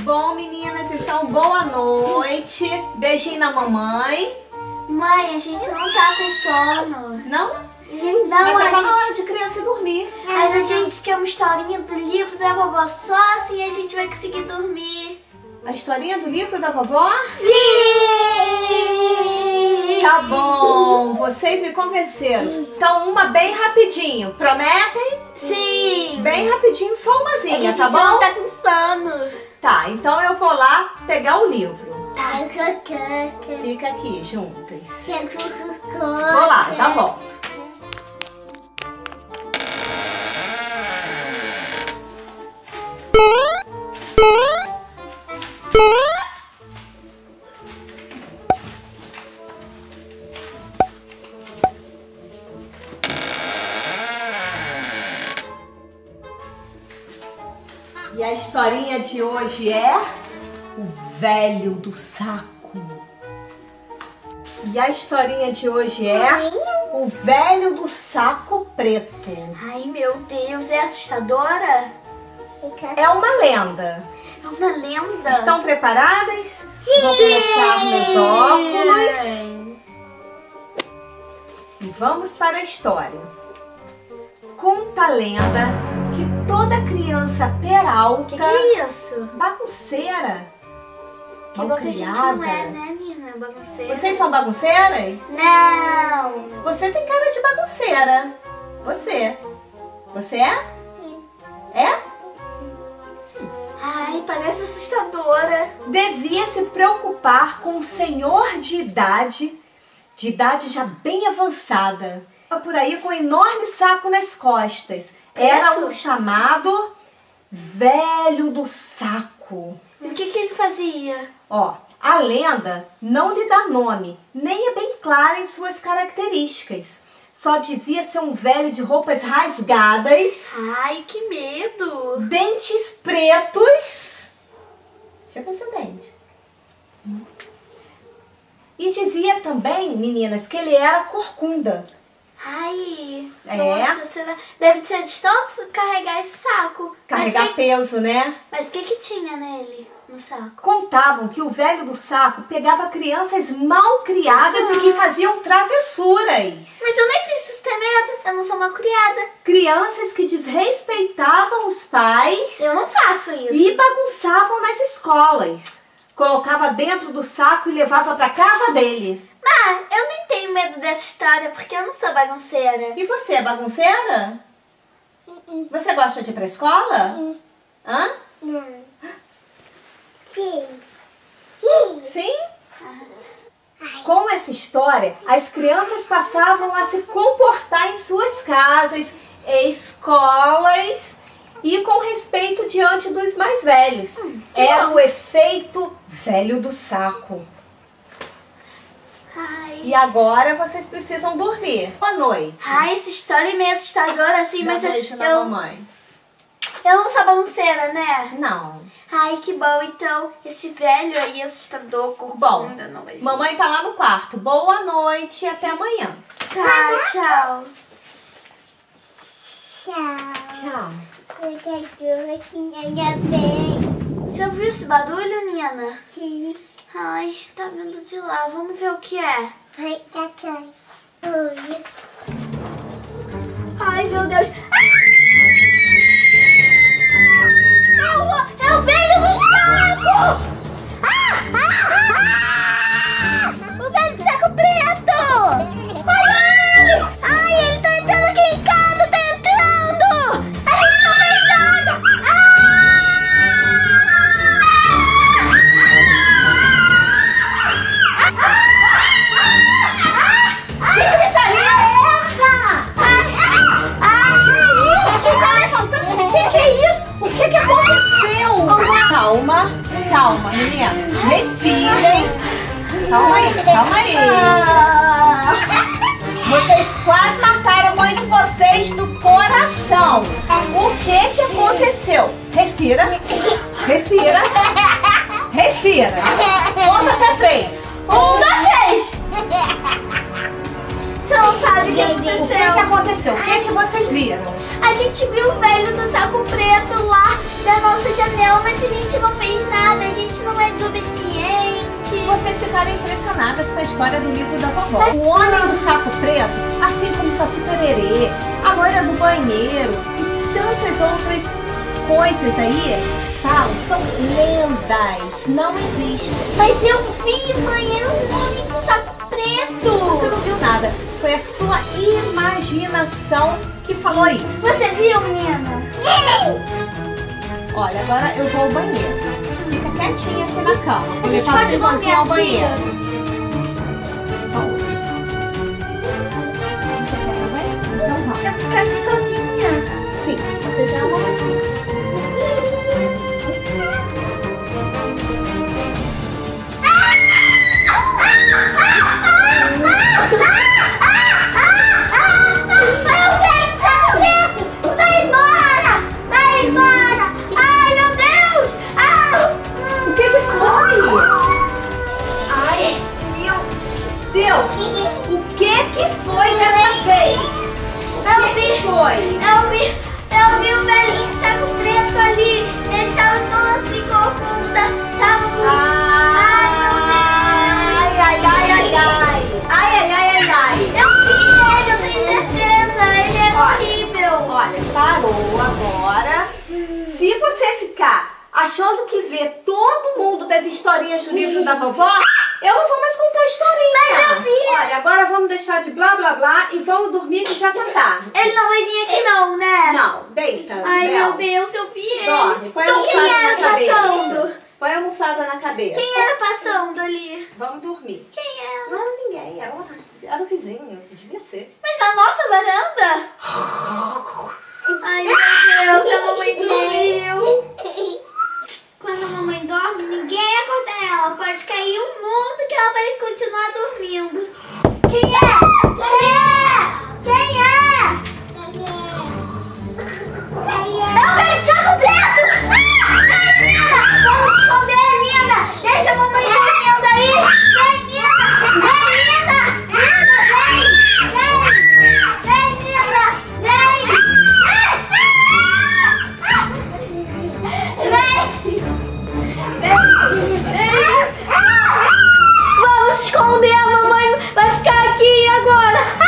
bom, meninas? Então, boa noite. Beijinho na mamãe. Mãe, a gente não tá com sono. Não? Não, mas já tá na hora de criança dormir. Mas a gente quer uma historinha do livro da vovó, só assim a gente vai conseguir dormir. A historinha do livro da vovó? Sim! Tá bom, vocês me convenceram. Então, uma bem rapidinho. Prometem? Sim! Bem rapidinho, só umazinha, tá bom? A gente não tá com sono. Tá, então eu vou lá pegar o livro. Tá. Fica aqui, juntas. Vou lá, já volto. E a historinha de hoje é O Velho do Saco. E a historinha de hoje é O Velho do Saco Preto. Ai, meu Deus, é assustadora? É uma lenda. É uma lenda? Estão preparadas? Sim! Vou colocar meus óculos. E vamos para a história. Conta a lenda que toda criança peralta... Que é isso? Bagunceira. Que bom que a gente não é, né, Nina? Bagunceira. Vocês são bagunceiras? Não! Você tem cara de bagunceira. Você. Você é? É? Ai, parece assustadora. Devia se preocupar com um senhor de idade já bem avançada. Por aí com um enorme saco nas costas. Era o chamado Velho do Saco. E o que ele fazia? Ó, a lenda não lhe dá nome, nem é bem clara em suas características. Só dizia ser um velho de roupas rasgadas. Ai, que medo! Dentes pretos. Deixa eu ver seu dente. E dizia também, meninas, que ele era corcunda. Ai, É? nossa, deve ser de tanto carregar esse saco. Carregar peso, né? Mas o que tinha nele, no saco? Contavam que o velho do saco pegava crianças mal criadas e que faziam travessuras. Mas eu nem preciso ter medo, eu não sou mal criada. Crianças que desrespeitavam os pais. Eu não faço isso. E bagunçavam nas escolas. Colocava dentro do saco e levava para casa dele. Mas eu nem tenho medo dessa história porque eu não sou bagunceira. E você é bagunceira? Você gosta de ir pra escola? Hã? Não. Sim. Sim? Com essa história, as crianças passavam a se comportar em suas casas, escolas e com respeito diante dos mais velhos. Era o efeito velho do saco. Ai. E agora vocês precisam dormir. Boa noite. Ai, essa história é meio assustadora assim, Dá mas beijo na eu mamãe. não sou bagunceira, né? Não. Ai, que bom. Então, esse velho aí assustador, corcunda, não vai vir. Mamãe tá lá no quarto. Boa noite e até amanhã. Tá, tchau. Tchau. Tchau. O cachorro aqui na minha vez. Você ouviu esse barulho, Nina? Sim. Ai, tá vindo de lá. Vamos ver o que é. Vai cá. Oi. Ai, meu Deus. É o velho do saco! O velho do saco preto! Ai, ele tá entrando aqui em casa, tá entrando! A gente não fez nada! Que gritaria é essa? Que isso? Tá levantando? O que é isso? O que aconteceu? Calma, meninas. Respirem. Calma aí. Vocês quase mataram a mãe de vocês do coração. O que aconteceu? Respira. Conta até 3. 1, 2, 3! Você não sabe o que aconteceu? O que aconteceu? O que vocês viram? A gente viu o velho do saco preto lá da nossa janela, mas a gente não fez nada. vocês ficarem impressionadas com a história do livro da vovó. O Homem do Saco Preto, assim como Saci Pererê, a Loira do Banheiro e tantas outras coisas aí, falam, são lendas, não existem. Mas eu vi, mãe, era um homem com saco preto. Você não viu nada, foi a sua imaginação que falou isso. Você viu, menina? Olha, agora eu vou ao banheiro. Fica quietinha aqui na cama. A gente pode voltar ao banheiro. Só hoje. Você quer ir ao banheiro? Então vamos. Eu vou ficar aqui sozinha. Sim, você já é uma assim. Eu vi o velhinho de saco preto ali. Ele tava todo assim com a bunda. Tava com... Eu vi ele, eu tenho certeza. Ele é horrível. Olha, parou agora. Se você ficar achando que vê todo mundo das historinhas do livro da vovó, eu não vou mais contar a historinha. Mas eu vi. Olha, agora vamos deixar de blá blá blá e vamos dormir que já tá tarde. Ele não vai vir aqui não, né? Não, deita. Ai, Bel. meu Deus, eu vi ele. Dorme, põe a Então quem almofada era na cabeça. passando? Põe a almofada na cabeça. Quem era passando ali? Vamos dormir. Quem era? Não era ninguém, era o vizinho, devia ser. Mas na nossa varanda? Ai, meu Deus, a mamãe dormiu. Quando a mamãe dorme, ninguém acorda ela. Pode cair o mundo que ela vai continuar dormindo. Quem é? Quem é? É o velho de saco preto! Menina! Vamos esconder, Nina! Deixa a mamãe dormindo aí! Vem, Nina! Vem, Nina! Nina, vem! Vem, Nina! Vem! Vamos esconder, a mamãe vai ficar aqui agora!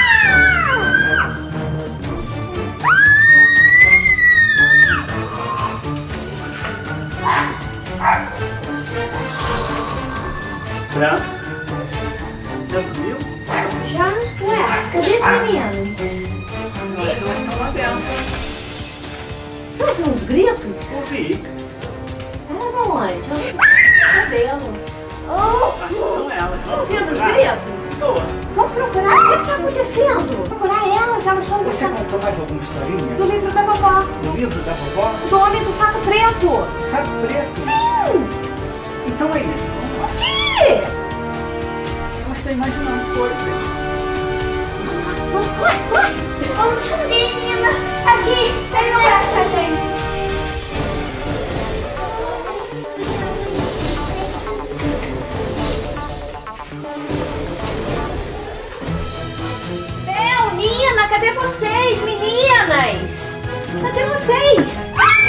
Branco? Já dormiu? Já? Ué, cadê os meninos? Eu acho que elas estão lá dentro. Você ouviu uns gritos? Ouvi. Era onde? Cabelo. Acho que são elas. Você ouviu os gritos? Estou. Vamos procurar o que está acontecendo. Procurar elas estão Você gostando contou mais alguma historinha? do livro da vovó. Do livro da vovó? Do Homem do Saco Preto. Saco preto? Sim! Então é isso. Vamos lá. O quê? Eu estou imaginando coisas. Vamos esconder, Nina! Aqui! Ele não vai achar a gente! Bel, Nina, cadê vocês, meninas? Cadê vocês?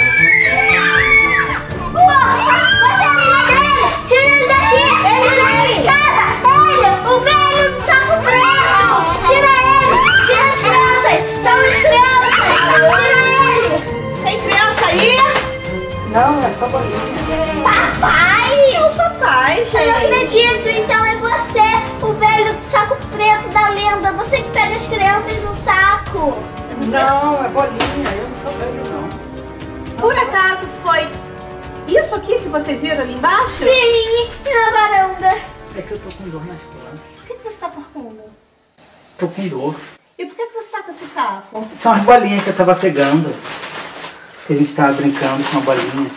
Você é amiga dele! Tira ele daqui! Tira ele de casa! Ele! O velho do saco preto! Tira ele! Tira as crianças! São as crianças! Tira ele! Tem criança aí? Não, é só bolinha. Papai! O papai, Eu gente. não acredito! Então é você, o velho do saco preto da lenda! Você que pega as crianças no saco! Não, é bolinha. Eu não sou velho, não. Por acaso foi isso aqui que vocês viram ali embaixo? Sim! E na varanda! É que eu tô com dor nas costas. Por que você está porcando? Tô com dor. E por que você está com esse saco? São as bolinhas que eu tava pegando. Que a gente tava brincando com a bolinha.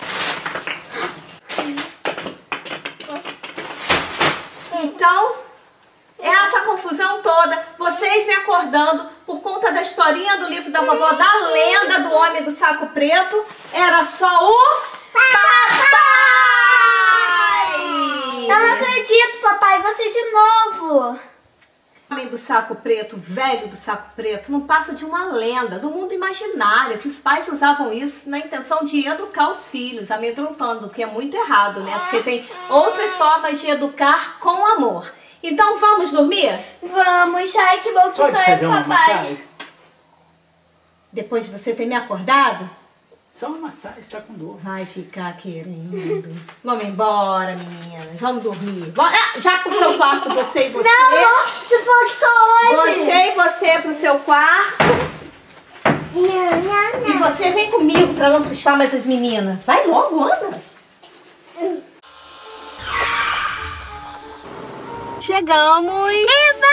Então, essa confusão toda, vocês me acordando por conta da historinha do livro da vovó, da lenda do Homem do Saco Preto, era só o papai! Eu não acredito, papai! Você de novo! homem do saco preto, velho do saco preto, não passa de uma lenda do mundo imaginário, que os pais usavam isso na intenção de educar os filhos, amedrontando, o que é muito errado, né? Porque tem outras formas de educar com amor. Então vamos dormir? Vamos, ai que bom que Pode sou fazer eu, uma papai. massagem? Depois de você ter me acordado, Só uma massagem, está com dor. vai ficar querendo. Vamos embora, meninas. Vamos dormir. Já pro seu quarto, você e você. Não, você falou que só hoje. Você e você pro seu quarto. Não. E você vem comigo pra não assustar mais as meninas. Vai logo, anda. Chegamos. Eba!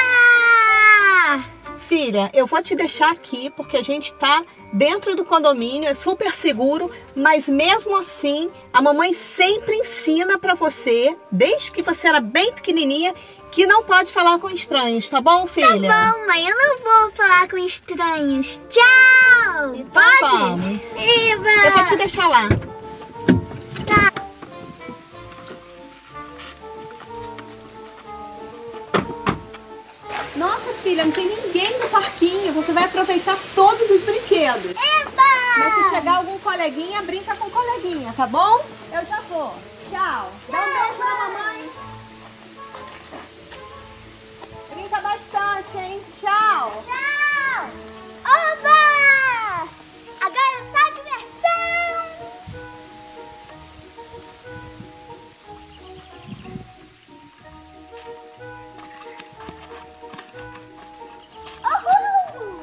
Filha, eu vou te deixar aqui porque a gente tá dentro do condomínio, é super seguro, mas mesmo assim, a mamãe sempre ensina pra você, desde que você era bem pequenininha, que não pode falar com estranhos, tá bom, filha? Tá bom, mãe, eu não vou falar com estranhos. Tchau! Então Pode? vamos. Eba! Eu vou te deixar lá. Tá. Nossa, filha, não tem ninguém no parquinho. Você vai aproveitar todos os brinquedos. Eba! Mas se chegar algum coleguinha, brinca com coleguinha, tá bom? Eu já vou. Tchau. Dá um beijo na mamãe. Brinca bastante, hein? Tchau. Tchau! Oba! Agora é só diversão! Uhul!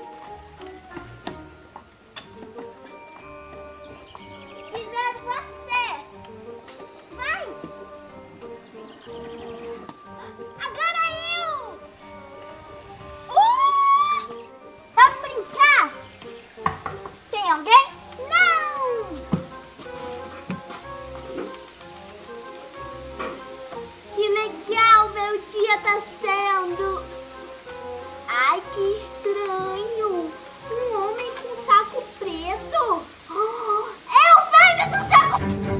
Primeiro você! Vai! Agora eu! Vamos brincar? Tem alguém? Não! Que legal meu dia tá sendo! Ai, que estranho! Um homem com saco preto! Oh, é o velho do saco!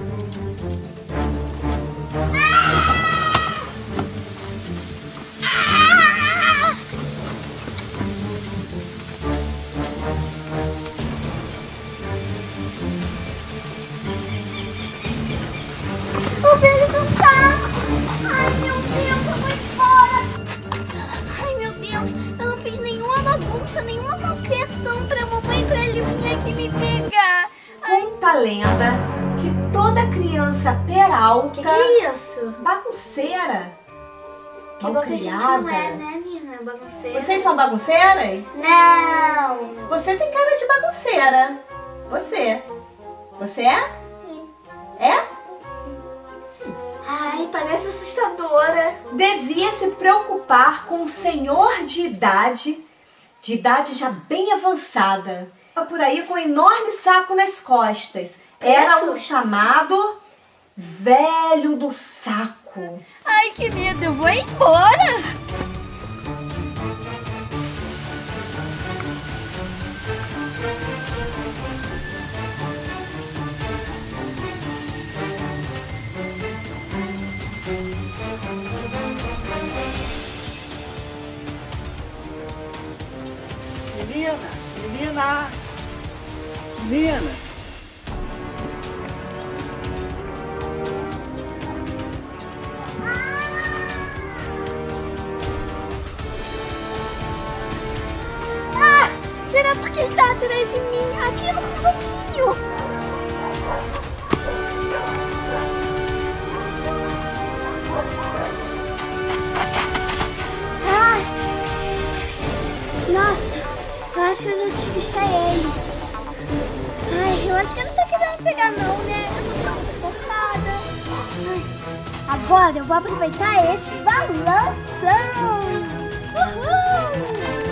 Ah! O velho do saco! Ai, meu Deus, eu vou embora! Ai, meu Deus, eu não fiz nenhuma bagunça, nenhuma malcriação pra mamãe pra ele vir aqui me pegar. Conta a lenda que toda criança peralta, Que é isso? bagunceira, Que bom que a gente malcriada. não é, né, Nina? Bagunceira. Vocês são bagunceiras? Não! Você tem cara de bagunceira. Você. Você é? É? Ai, parece assustadora. Devia se preocupar com um senhor de idade já bem avançada. Por aí com um enorme saco nas costas. Era o chamado velho do saco. Ai, que medo, eu vou embora. Menina! Ah, será porque ele tá atrás de mim? Aqui no condomínio. Ai, nossa, eu acho que eu já despistar ele. Ai, eu acho que ele não tá querendo pegar não, né? Eu tô tão confortada. Ai, agora eu vou aproveitar esse balanção. Uhul!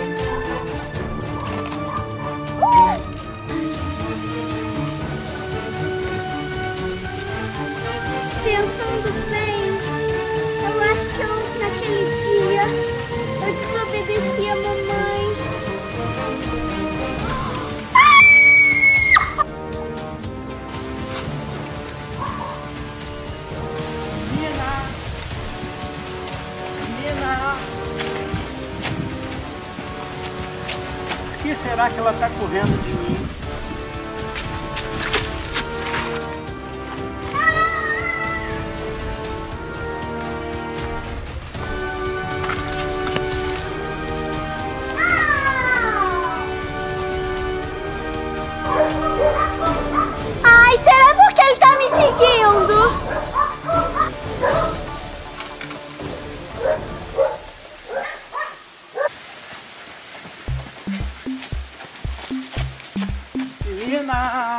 Pensando bem, eu acho que naquele dia eu desobedeci a mamãe. Menina! será que ela está correndo de mim? Ai, será porque ele tá me seguindo? Menina!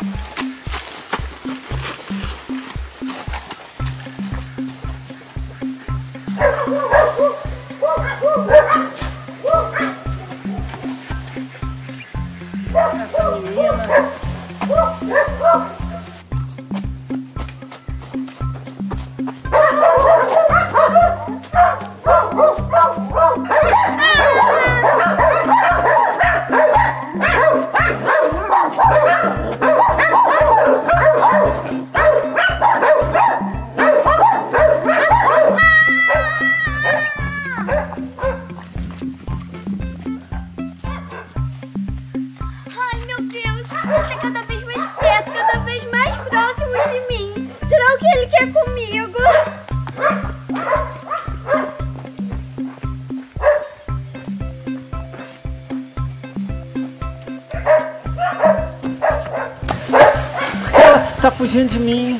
Essa menina... Ai, meu Deus, ele tá cada vez mais perto, cada vez mais próximo de mim. Será que ele quer comigo? Por que ela está fugindo de mim?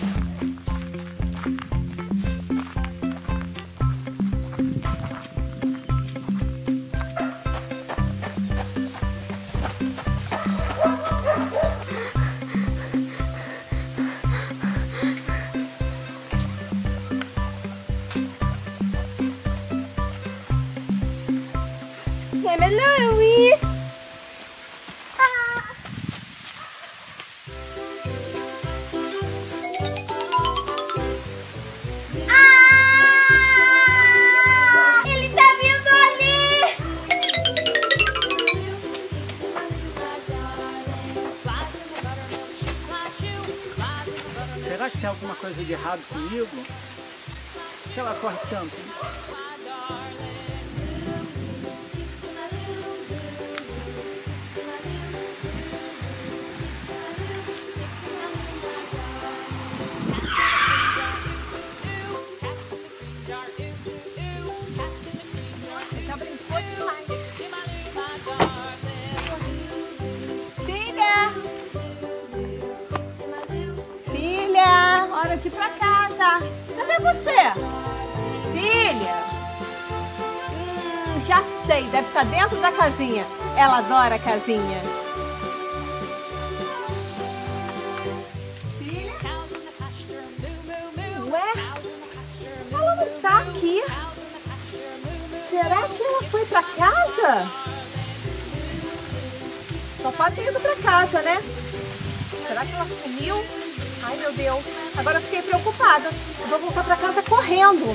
É melhor eu ir. Ele tá vindo ali! Será que tem alguma coisa de errado comigo? Por que ela corre tanto? Você já brincou demais. Filha! Filha! Hora de ir pra casa. Cadê você? Filha! Já sei, deve estar dentro da casinha. Ela adora a casinha. Filha? Ué? Ela não tá aqui. Será que ela foi pra casa? Só pode ter ido pra casa, né? Será que ela sumiu? Ai, meu Deus. Agora eu fiquei preocupada. Eu vou voltar pra casa correndo.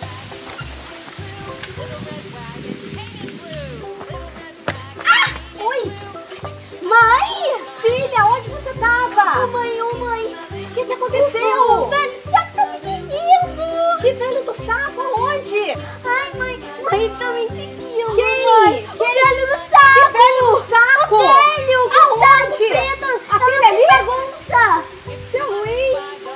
Oi! Mãe! Filha, onde você tava? Mãe, ô mãe! O que aconteceu? O velho do saco tá me seguindo! Que velho do saco? Aonde? Ai, mãe, ele tá me seguindo! Quem? Mãe. O velho do saco! Que velho do saco? O velho! Aonde? Preto! Aquele ali? Bagunça! Seu Luiz!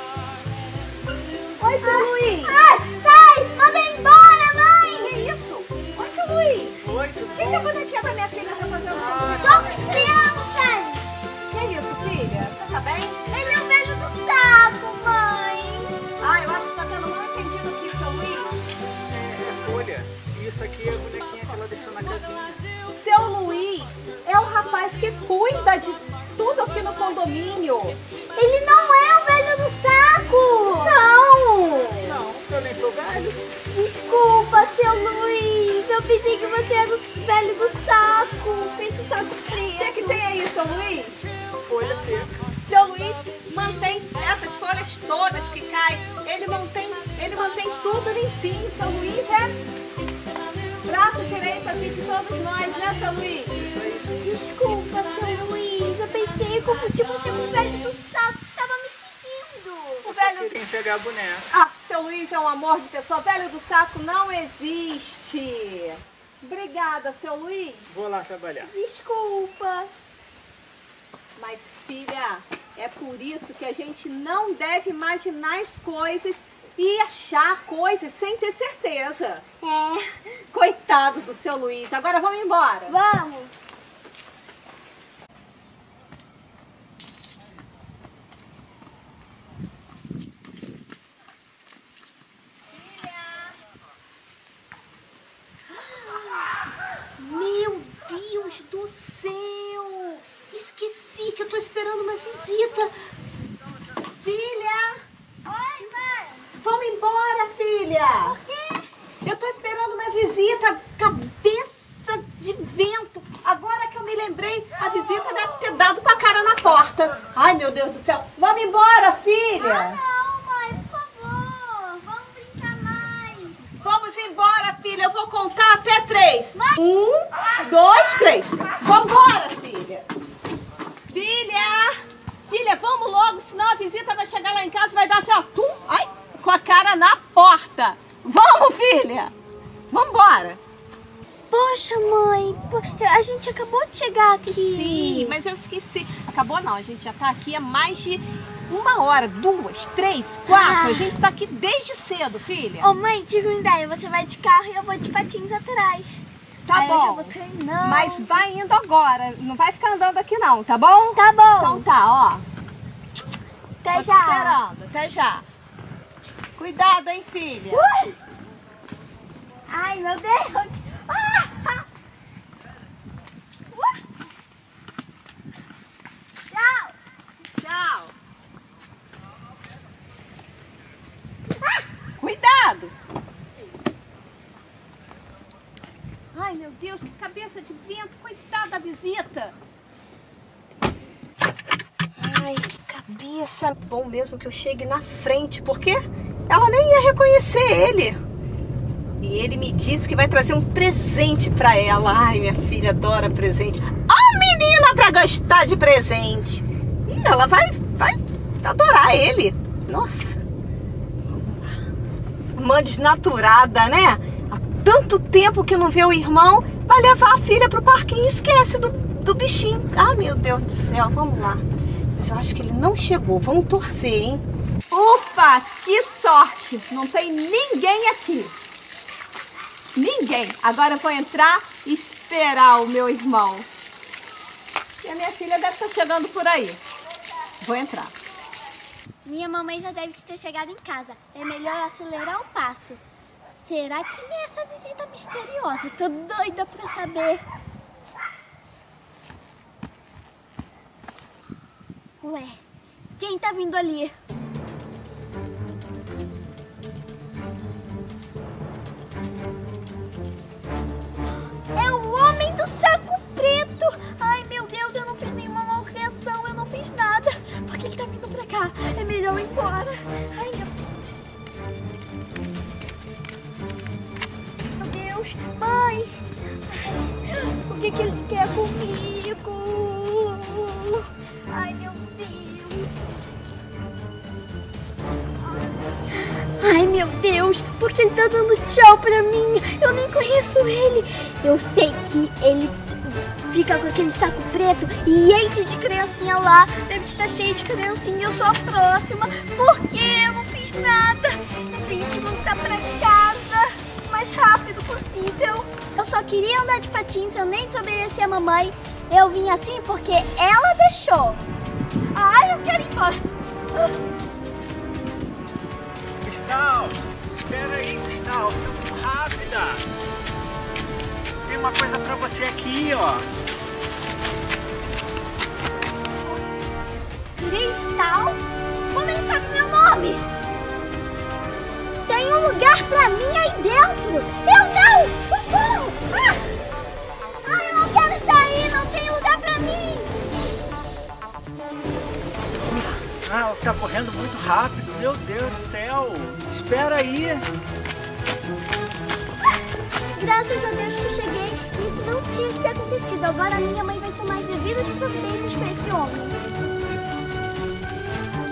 Oi, seu Luiz! Ai, sai! Manda ele embora, mãe! Que isso? Oi, seu Luiz! Oi, tudo O que a bonequinha da minha filha tá fazendo com você? Somos crianças! Que isso, filha? Você tá bem? Ele é o velho do saco, mãe! Ah, eu acho que tá tendo mal entendido aqui, seu Luiz. Olha, isso aqui é a bonequinha que ela deixou na casinha. Seu Luiz é o rapaz que cuida de tudo aqui no condomínio. Ele não é o velho do saco! Não! Não, eu nem sou velho. Desculpa, seu Luiz! Eu pensei que você era o velho do saco! Fez o saco O preto! que tem aí, seu Luiz? Folha seca. Seu Luiz mantém essas folhas todas que caem. Ele mantém tudo limpinho. Seu Luiz é braço direito aqui de todos nós, né, seu Luiz? Desculpa, seu Luiz! Eu pensei que confundi você com o velho do saco que estava me seguindo! O Só velho... queria pegar a boneca. Ah, seu Luiz é um amor de pessoa. Velho do saco não existe. Obrigada, seu Luiz. Vou lá trabalhar. Desculpa. Mas, filha, é por isso que a gente não deve imaginar as coisas e achar coisas sem ter certeza. É. Coitado do seu Luiz. Agora vamos embora. Vamos. Meu Deus do céu! Esqueci que eu tô esperando uma visita. Filha! Oi, mãe. Vamos embora, filha! Por quê? Eu tô esperando uma visita. Cabeça de vento. Agora que eu me lembrei, a visita deve ter dado com a cara na porta. Ai, meu Deus do céu. Vamos embora, filha! Não, mãe, por favor. Vamos brincar mais. Vamos embora, filha. Eu vou contar até 3. 1, 2, 3. Vambora, filha. Filha! Filha, vamos logo, senão a visita vai chegar lá em casa e vai dar assim, ó, tum, ai, com a cara na porta. Vamos, filha! Vambora. Poxa, mãe, a gente acabou de chegar aqui. Sim, mas eu esqueci. Acabou não, a gente já tá aqui há mais de 1 hora, 2, 3, 4. A gente tá aqui desde cedo, filha. Ô, mãe, tive uma ideia. Você vai de carro e eu vou de patins atrás. Tá Aí bom. eu já vou treinando. Mas vai indo agora, não vai ficar andando aqui não, tá bom? Tá bom. Então tá, ó. Até Tô te já. esperando, até já. Cuidado, hein, filha. Ai, meu Deus. Ah! Tchau. Tchau. Cuidado. Ai, meu Deus, que cabeça de vento. Coitada da visita. Ai, que cabeça. Bom mesmo que eu chegue na frente, porque ela nem ia reconhecer ele. E ele me disse que vai trazer um presente pra ela. Ai, minha filha adora presente. Ó, menina pra gostar de presente. E ela vai adorar ele. Nossa. Irmã desnaturada, né? Há tanto tempo que não vê o irmão. Vai levar a filha pro parquinho e esquece do bichinho. Ai, meu Deus do céu. Vamos lá. Mas eu acho que ele não chegou. Vamos torcer, hein? Ufa, que sorte. Não tem ninguém aqui. Ninguém. Agora eu vou entrar e esperar o meu irmão. E a minha filha deve estar chegando por aí. Vou entrar. Minha mamãe já deve ter chegado em casa. É melhor acelerar o passo. Será que é essa visita misteriosa? Tô doida pra saber. Ué, quem tá vindo ali? É o homem do saco preto! Ai, meu Deus, eu não fiz nenhuma malcriação, eu não fiz nada. Por que ele tá vindo pra cá? É melhor eu ir embora. Ai, meu Deus, mãe! O que ele quer comigo? Ai, meu Deus! Ai, meu Deus, por que ele tá dando tchau pra mim? Eu nem conheço ele. Eu sei que ele fica com aquele saco preto e enche de criancinha lá. Deve estar cheio de criancinha e eu sou a próxima. Por quê? Eu não fiz nada. Eu tenho que voltar pra casa o mais rápido possível. Eu só queria andar de patins, eu nem desobedeci a mamãe. Eu vim assim porque ela deixou. Ai, eu quero ir embora. Cristal, espera aí, Cristal, você tá muito rápida. Tem uma coisa pra você aqui, ó. Cristal? Como ele sabe meu nome? Tem um lugar pra mim aí dentro. Eu não! Socorro! Ah, eu não quero sair, não tem lugar pra mim. Ah, ela tá correndo muito rápido, meu Deus do céu. Espera aí. Graças a Deus que eu cheguei. Isso não tinha que ter acontecido. Agora a minha mãe vai tomar as devidas providências pra esse homem.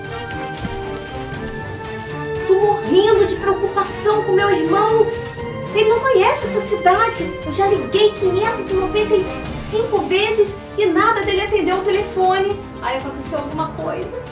Tô morrendo de preocupação com meu irmão. Ele não conhece essa cidade. Eu já liguei 595 vezes e nada dele atendeu o telefone. Aí aconteceu alguma coisa.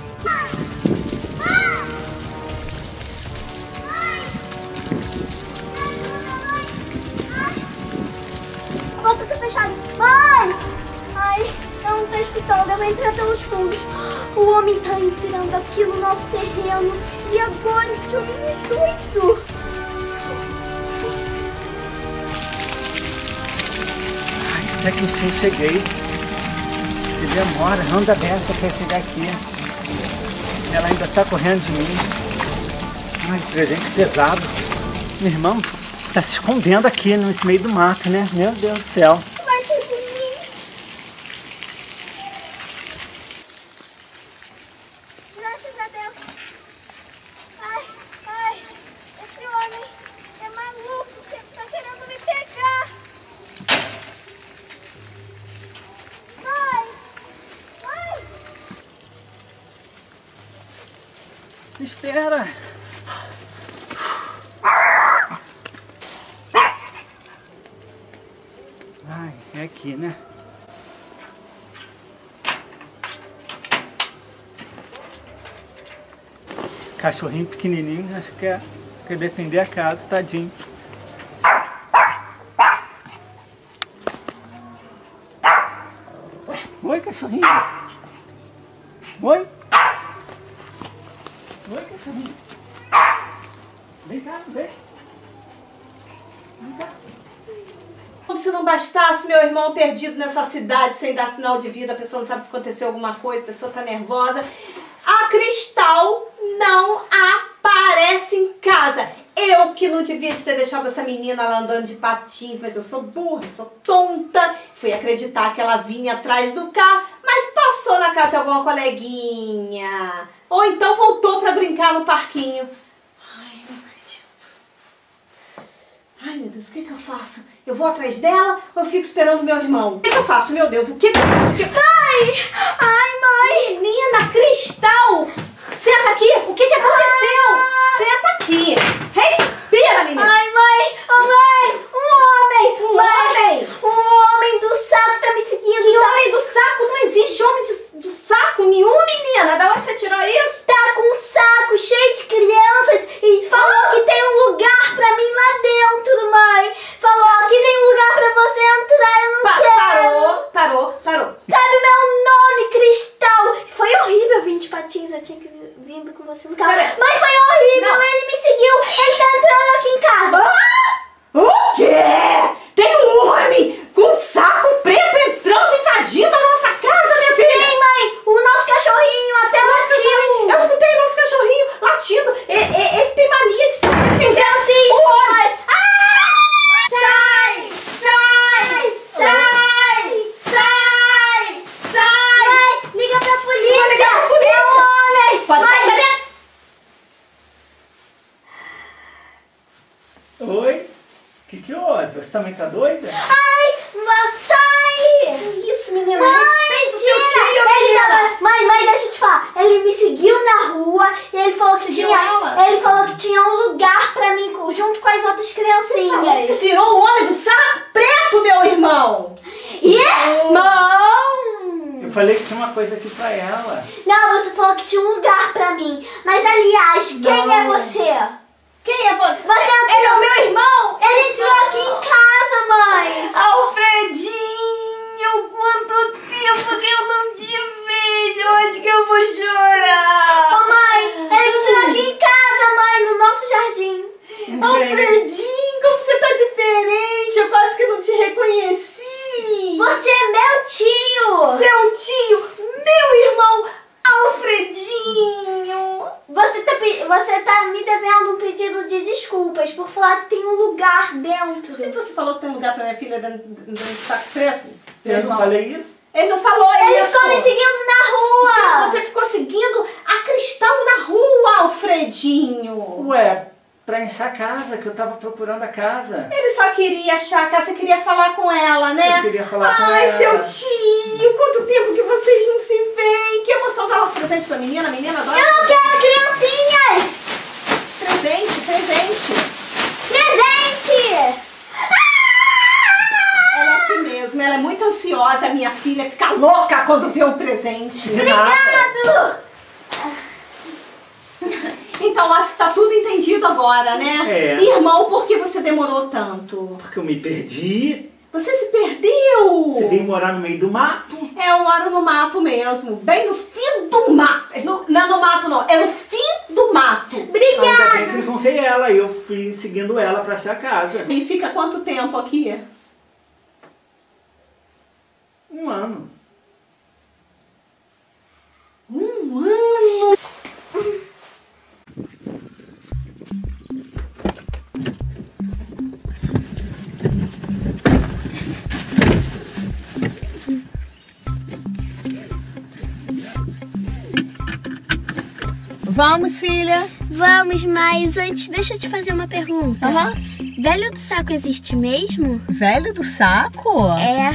A porta tá fechada. Mãe! Ai, eu não tô escutando, eu vou entrar pelos fundos. O homem tá entrando aqui no nosso terreno. E agora esse homem é doido. Ai, até que enfim cheguei. Que demora, anda dessa até chegar aqui. Ela ainda tá correndo de mim. Ai, presente pesado. Meu irmão tá se escondendo aqui nesse meio do mato, né? Meu Deus do céu. Vai ser de mim. Graças a Deus. Ai, ai, esse homem é maluco, que tá querendo me pegar. Mãe, mãe. Espera. Ai, é aqui, né? Cachorrinho pequenininho, acho que quer defender a casa, tadinho. Oi, cachorrinho. Oi. Oi, cachorrinho. Vem cá, vem. Vem cá. Como se não bastasse meu irmão perdido nessa cidade sem dar sinal de vida, a pessoa não sabe se aconteceu alguma coisa, a pessoa tá nervosa. A Cristal não aparece em casa. Eu que não devia ter deixado essa menina lá andando de patins, mas eu sou burra, eu sou tonta. Fui acreditar que ela vinha atrás do carro, mas passou na casa de alguma coleguinha. Ou então voltou pra brincar no parquinho. Ai, não acredito. Ai, meu Deus, o que eu faço? Eu vou atrás dela ou eu fico esperando meu irmão? O que eu faço, meu Deus? O que eu faço? Mãe! Ai, mãe! Menina, Cristal! Senta aqui! O que aconteceu? Senta aqui! Respira, menina! Ai, mãe! Oh, mãe! Um homem! Um Mãe, homem? um homem do saco tá me seguindo! Que homem do saco? Não existe homem do saco nenhum, menina! Da onde você tirou isso? Tá com um saco cheio de crianças e falou que tem um lugar pra mim lá dentro, mãe! Falou que tem um lugar pra você entrar, eu não quero! Parou! Sabe o meu nome, Cristal? Foi horrível vir de patins, eu tinha que vindo com você no carro. Pera. Mãe, foi horrível, Não. ele me seguiu, ele tá entrando aqui em casa. O quê? Tem um homem com um saco preto entrando, invadindo a nossa casa, minha filha! Sim, mãe, o nosso cachorrinho até latiu. Eu escutei nosso cachorrinho latindo. Ele tem mania de se defender. Francisco, mãe. Sai! Mãe, liga pra polícia. Vou ligar pra polícia. É um homem. Pode Mãe, sair dali. Oi? O que houve? Você também tá doida? Ai, sai. Que isso, menina? Mãe, Respeita o seu tio, ele menina. tava... Mãe, deixa eu te falar. Ele me seguiu na rua e ele falou que Seguiu tinha... ela? Ele falou que tinha um lugar pra mim junto com as outras criancinhas. Você virou o homem do saco preto, meu irmão. Irmão! Eu falei que tinha uma coisa aqui pra ela. Não, você falou que tinha um lugar pra mim. Mas, aliás, quem é você? Quem é você? Você entrou... Ele é o meu irmão. Ele entrou aqui em casa, mãe. Alfredinho, quanto tempo que eu não te vejo. Hoje que eu vou chorar. Ô, mãe, ele entrou aqui em casa, mãe, no nosso jardim. Alfredinho, como você tá diferente. Eu quase que não te reconheci. Você é meu tio. Seu tio, meu irmão, Alfredinho. Você tá me devendo um pedido de desculpas por falar que tem um lugar dentro. Por que você falou que tem lugar pra minha filha dentro do saco preto? Eu não falei isso? Ele não falou Ele isso. ficou me seguindo na rua. Você ficou seguindo a Cristal na rua, Alfredinho. Ué, pra encher a casa, que eu tava procurando a casa. Ele só queria achar a casa, você queria falar com ela, né? Eu queria falar com Ai, ela. seu tio, quanto tempo que vocês não se veem. Que emoção. Dá um presente pra menina, a menina adora. Eu não quero criancinhas. Presente. Presente. filha fica louca quando vê um presente. Obrigado! Então acho que tá tudo entendido agora, né? É. Irmão, por que você demorou tanto? Porque eu me perdi. Você se perdeu! Você veio morar no meio do mato. É, eu moro no mato mesmo, bem no fim do mato. Não é no mato não, é no fim do mato. Ainda bem que Obrigada! eu encontrei ela e eu fui seguindo ela pra achar a casa. E fica quanto tempo aqui? 1 ano. 1 ano! Vamos, filha. Vamos, mas antes deixa eu te fazer uma pergunta. Aham. Velho do Saco existe mesmo? Velho do Saco? É.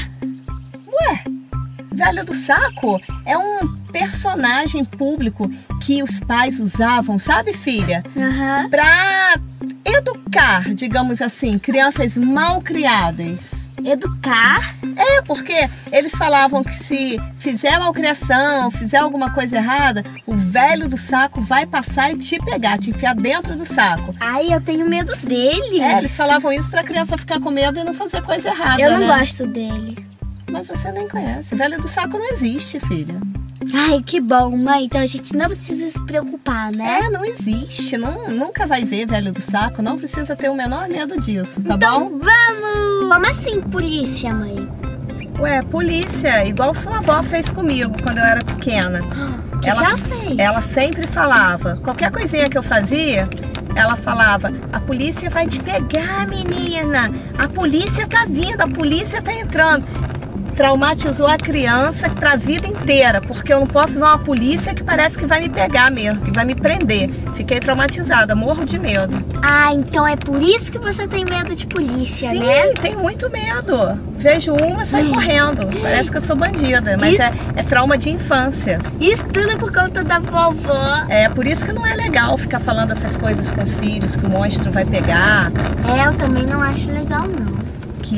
Ué, Velho do Saco é um personagem público que os pais usavam, sabe, filha? Aham. Pra educar, digamos assim, crianças mal criadas. Educar? É, porque eles falavam que se fizer malcriação, fizer alguma coisa errada, o velho do saco vai passar e te pegar, te enfiar dentro do saco. Ai, eu tenho medo dele. É, eles falavam isso pra criança ficar com medo e não fazer coisa errada, Eu não né? gosto dele. Mas você nem conhece. Velho do saco não existe, filha. Ai, que bom, mãe. Então a gente não precisa se preocupar, né? É, não existe. Nunca vai ver velho do saco. Não precisa ter o menor medo disso, tá Então bom? vamos! Como assim, polícia, mãe? Ué, polícia, igual sua avó fez comigo quando eu era pequena. O que ela fez? Ela sempre falava, qualquer coisinha que eu fazia, ela falava: a polícia vai te pegar, menina. A polícia tá vindo, a polícia tá entrando. Traumatizou a criança pra vida inteira, porque eu não posso ver uma polícia que parece que vai me pegar mesmo, que vai me prender. Fiquei traumatizada, morro de medo. Ah, então é por isso que você tem medo de polícia, Sim, né? tenho muito medo. Vejo uma, saio correndo. Parece que eu sou bandida, mas Isso- é trauma de infância. Isso tudo por conta da vovó. É por isso que não é legal ficar falando essas coisas com os filhos, que o monstro vai pegar, É, eu também não acho legal, não. que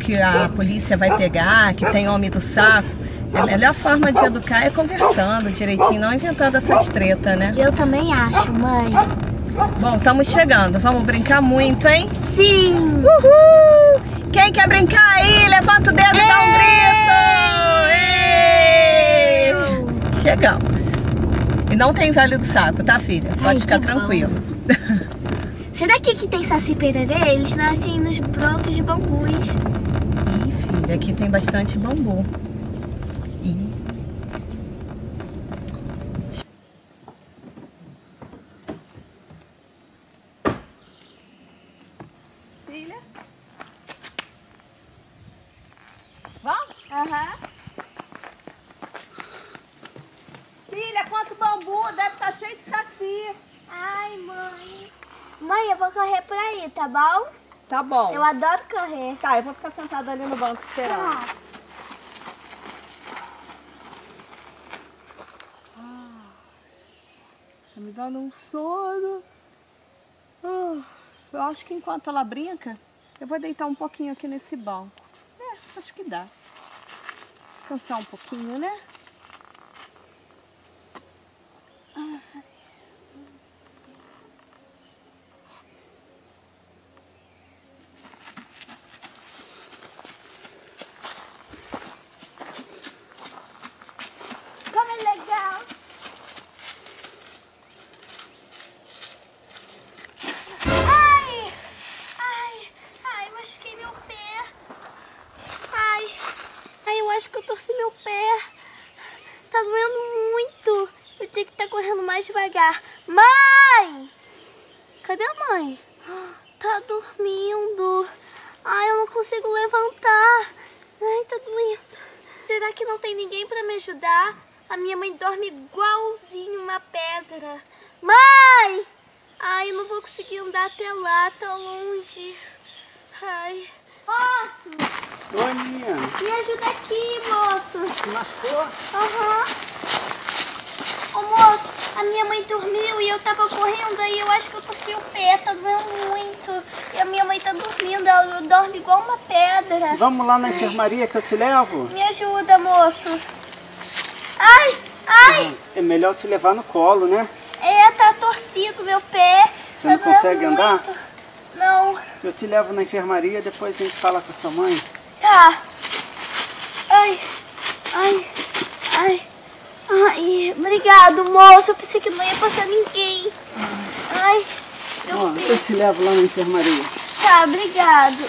a polícia vai pegar, que tem homem do saco. A melhor forma de educar é conversando direitinho, não inventando essas tretas, né? Eu também acho, mãe. Bom, estamos chegando. Vamos brincar muito, hein? Sim! Uhul! Quem quer brincar aí, levanta o dedo e dá um grito! Ê! Chegamos. E não tem velho do saco, tá, filha? Pode Ai, ficar que bom. tranquilo. Será que aqui tem saci pererê? Eles nascem nos brotos de bambus. Ih, filha, aqui tem bastante bambu. Ih. Filha? Vamos? Aham. Filha, quanto bambu, deve estar cheio de saci. Ai, mãe. Mãe, eu vou correr por aí, tá bom? Tá bom. Eu adoro correr. Tá, eu vou ficar sentada ali no banco esperando. Tá. Tá me dando um sono. Eu acho que enquanto ela brinca, eu vou deitar um pouquinho aqui nesse banco. É, acho que dá. Descansar um pouquinho, né? Como é legal. Ai! Ai! Ai, machuquei meu pé. Ai! Ai, eu acho que eu torci meu pé. Tá doendo muito. Eu tinha que estar correndo mais devagar. Mãe! Cadê a mãe? Tá dormindo. Ai, eu não consigo levantar. Ai, tá doendo. Será que não tem ninguém pra me ajudar? A minha mãe dorme igualzinho uma pedra. Mãe! Ai, eu não vou conseguir andar até lá, tá longe. Ai. Moço! Oi, menina. Me ajuda aqui, moço. Se machucou? Aham. Ô, moço, a minha mãe dormiu e eu tava correndo, aí eu acho que eu torci o pé, tá doendo muito. E a minha mãe tá dormindo, ela dorme igual uma pedra. Vamos lá na enfermaria que eu te levo? Me ajuda, moço. Ai, ai! É melhor te levar no colo, né? É, tá torcido meu pé. Você não consegue andar? Não. Eu te levo na enfermaria, depois a gente fala com a sua mãe. Tá. Ai, ai, ai. Ai, obrigado, moço. Eu pensei que não ia passar ninguém. Ai, Eu te levo lá na enfermaria. Tá, obrigado.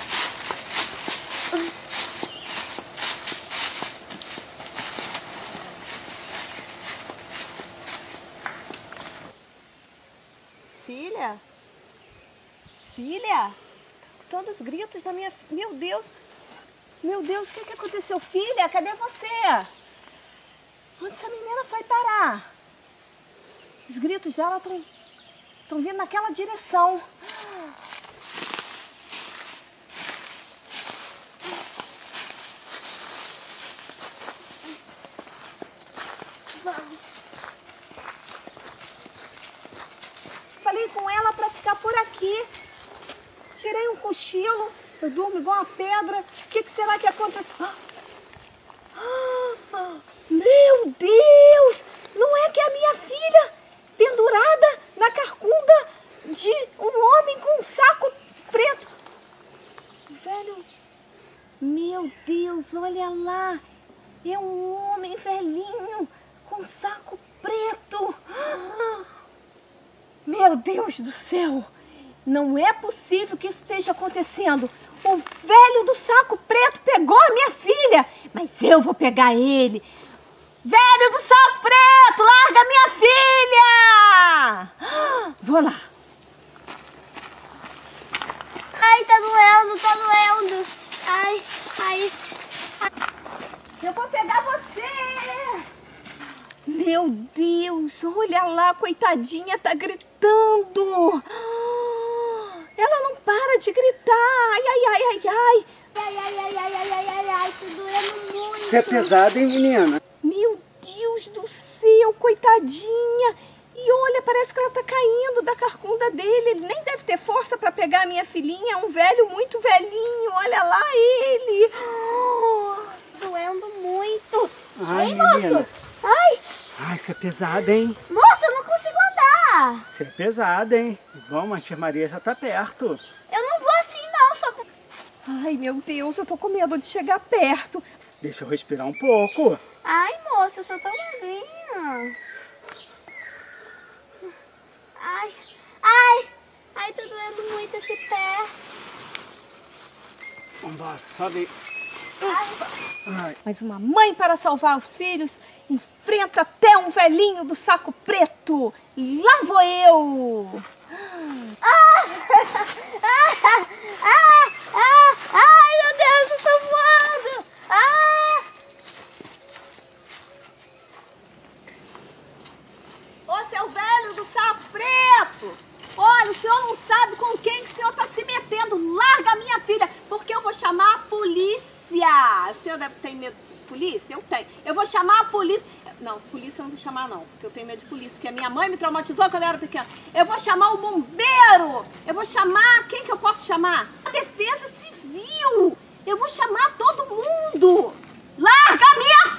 Filha? Filha? Tô escutando os gritos da minha... Meu Deus! Meu Deus, o que aconteceu? Filha, cadê você? Onde essa menina foi parar? Os gritos dela estão vindo naquela direção. Falei com ela para ficar por aqui. Tirei um cochilo. Eu durmo igual uma pedra. O que será que aconteceu? Meu Deus! Não é que é a minha filha pendurada na carcunda de um homem com um saco preto. Velho, meu Deus, olha lá. É um homem velhinho com um saco preto. Meu Deus do céu! Não é possível que isso esteja acontecendo. O velho do saco preto pegou a minha filha. Mas eu vou pegar ele. Velho do saco preto, larga a minha filha! Vou lá. Ai, tá doendo, tá doendo. Ai, ai. Eu vou pegar você. Meu Deus, olha lá, coitadinha, tá gritando. Ela não para de gritar. Ai, ai, ai, ai, ai. Ai, ai, ai, ai, ai, ai, ai, ai, tá doendo muito. Você é pesada, hein, menina? Meu Deus do céu, coitadinha. E olha, parece que ela tá caindo da carcunda dele. Ele nem deve ter força para pegar a minha filhinha. É um velho muito velhinho. Olha lá ele. Doendo muito. Ai, Ei, menina. moço. Ai, Ai, você é pesada, hein? moço, eu não consigo andar. Você é pesada, hein? Vamos, a enfermaria já tá perto. Eu não vou assim não, só... Ai, meu Deus, eu tô com medo de chegar perto. Deixa eu respirar um pouco. Ai, moço, eu sou tão magrinha. Ai, ai, ai, tá doendo muito esse pé. Vambora, sobe aí. Ai. Mas uma mãe, para salvar os filhos, enfrenta até um velhinho do saco preto. Lá vou eu. Ai, meu Deus, eu tô voando. Ô, seu velho do saco preto. Olha, o senhor não sabe com quem que o senhor tá se metendo. Larga a minha filha, porque eu vou chamar a polícia. O senhor deve ter medo de polícia? Eu tenho. Eu vou chamar a polícia. Não, polícia eu não vou chamar não, porque eu tenho medo de polícia, porque a minha mãe me traumatizou quando eu era pequena. Eu vou chamar o bombeiro. Eu vou chamar... Quem que eu posso chamar? A Defesa Civil. Eu vou chamar todo mundo. Larga a minha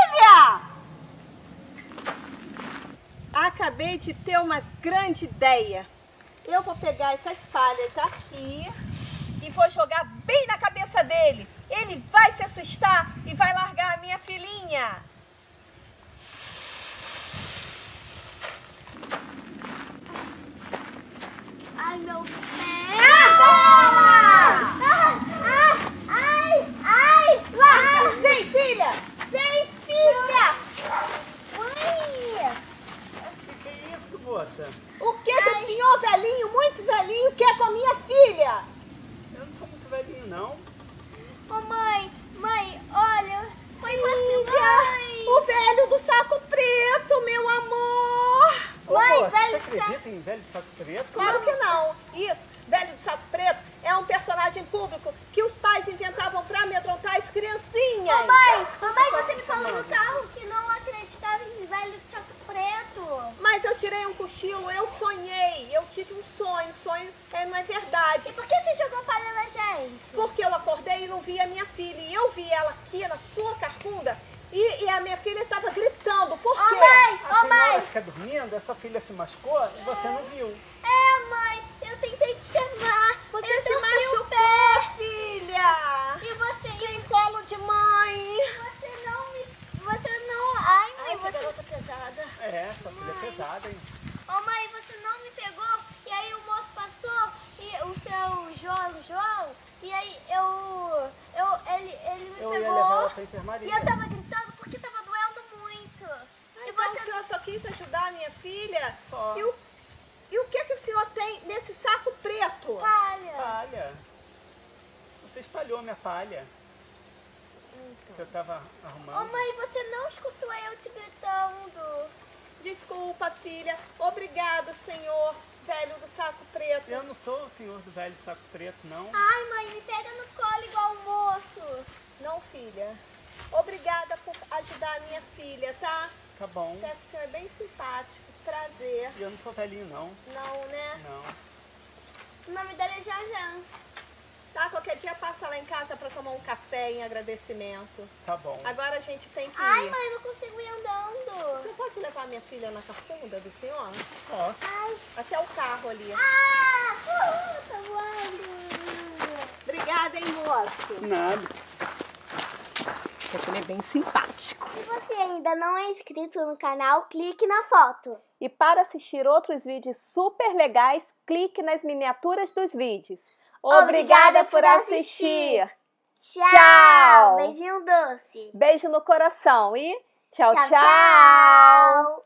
filha! Acabei de ter uma grande ideia. Eu vou pegar essas palhas aqui e vou jogar bem na cabeça dele. Ele vai se assustar e vai largar a minha filhinha. Ai, meu pé. Larga! Vem, filha! Vem, filha. O que é isso, moça? O que o senhor velhinho, muito velhinho, quer com a minha filha? Eu não sou muito velhinho, não. Ô, mãe, olha. Foi Filha, o velho do saco preto, meu amor. Ô, Mãe, moça, velho você do acredita em velho de saco preto? Claro que não. Isso, velho do saco preto é um personagem público que os pais inventavam para amedrontar as criancinhas. Mamãe, você me falou no carro que não acreditava em velho de saco preto. cochilo. Mas eu tirei um cochilo, eu sonhei, eu tive um sonho, não é verdade. E por que você jogou palha na gente? Porque eu acordei e não vi a minha filha, e eu vi ela aqui na sua carcunda, e a minha filha estava gritando, por quê? A senhora fica dormindo, a sua filha se machucou e você não viu. É, mãe, eu tentei te chamar. Você se machucou, filha! E você... Tem colo de mãe! Você não... Ai, mãe, Ai, que você... garota pesada. É, sua filha é pesada, hein? Ô, mãe, você não me pegou, e aí o moço passou, e o seu João, e aí ele me Eu pegou, ia levar ela pra enfermaria. e eu tava gritando porque tava doendo muito. E Então você... o senhor só quis ajudar a minha filha? Só. E o que o senhor tem nesse saco preto? Palha. Palha. Você espalhou minha palha. Que eu tava Ô, arrumando. mãe, você não escutou eu te gritando. Desculpa, filha. Obrigado, senhor velho do saco preto. Eu não sou o senhor do velho saco preto, não. Ai, mãe, me pega no colo igual o moço. Não, filha. Obrigada por ajudar a minha filha, tá? Tá bom. Até que o senhor é bem simpático. Prazer. E eu não sou velhinho, não. Não, né? Não. O nome dela é Jajã. Tá, qualquer dia passa lá em casa pra tomar um café em agradecimento. Tá bom. Agora a gente tem que Ai, ir. mãe, não consigo ir O andando. senhor pode levar minha filha na carcunda do senhor? Posso. Ai. Até o carro ali. Ah, tá voando. Obrigada, hein, moço? Nada. Ele é bem simpático. Se você ainda não é inscrito no canal, clique na foto. E para assistir outros vídeos super legais, clique nas miniaturas dos vídeos. Obrigada por assistir. Tchau. Beijinho doce. Beijo no coração e tchau, Tchau, tchau. tchau.